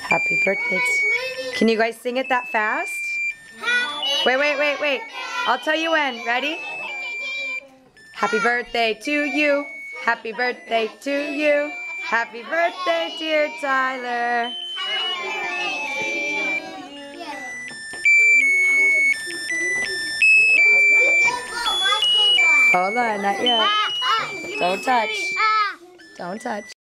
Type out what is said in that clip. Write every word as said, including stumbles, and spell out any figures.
Happy birthday. Can you guys sing it that fast? Wait, wait, wait, wait. I'll tell you when. Ready? Happy birthday to you. Happy birthday to you. Happy birthday, dear Tyler. Hold on, not yet. Don't touch. Don't touch.